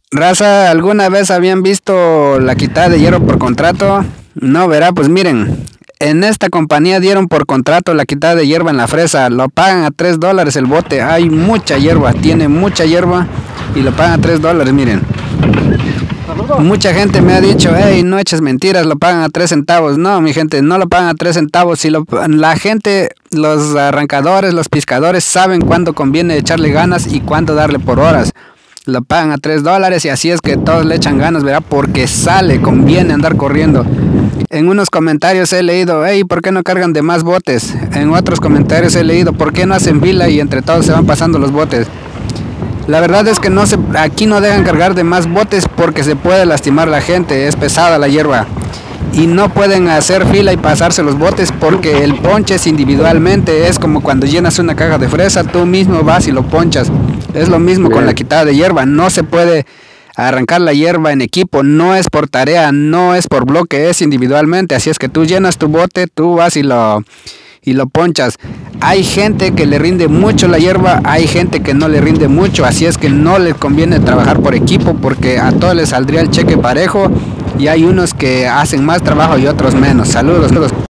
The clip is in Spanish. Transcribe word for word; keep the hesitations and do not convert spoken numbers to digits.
Raza, ¿alguna vez habían visto la quitada de hierro por contrato? No, verá, pues miren, en esta compañía dieron por contrato la quitada de hierba en la fresa, lo pagan a tres dólares el bote, hay mucha hierba, tiene mucha hierba y lo pagan a tres dólares, miren. Mucha gente me ha dicho, hey, no eches mentiras, lo pagan a tres centavos. No, mi gente, no lo pagan a tres centavos. Si lo, la gente, los arrancadores, los pescadores saben cuándo conviene echarle ganas y cuándo darle por horas. Lo pagan a tres dólares y así es que todos le echan ganas, ¿verdad? Porque sale, conviene andar corriendo. En unos comentarios he leído, hey, ¿por qué no cargan de más botes? En otros comentarios he leído, ¿por qué no hacen fila y entre todos se van pasando los botes? La verdad es que no se, aquí no dejan cargar de más botes porque se puede lastimar la gente, es pesada la hierba. Y no pueden hacer fila y pasarse los botes porque el ponche es individualmente, es como cuando llenas una caja de fresa, tú mismo vas y lo ponchas. Es lo mismo con la quitada de hierba, no se puede arrancar la hierba en equipo, no es por tarea, no es por bloque, es individualmente, así es que tú llenas tu bote, tú vas y lo... y lo ponchas. Hay gente que le rinde mucho la hierba, hay gente que no le rinde mucho, así es que no les conviene trabajar por equipo porque a todos les saldría el cheque parejo y hay unos que hacen más trabajo y otros menos. Saludos.